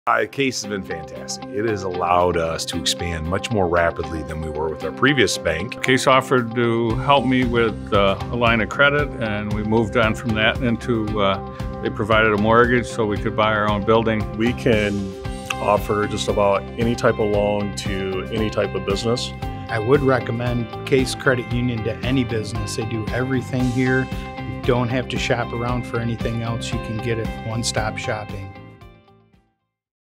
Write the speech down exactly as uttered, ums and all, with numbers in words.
Uh, Case has been fantastic. It has allowed us to expand much more rapidly than we were with our previous bank. Case offered to help me with uh, a line of credit, and we moved on from that into, uh, they provided a mortgage so we could buy our own building. We can offer just about any type of loan to any type of business. I would recommend Case Credit Union to any business. They do everything here. You don't have to shop around for anything else. You can get it one-stop shopping.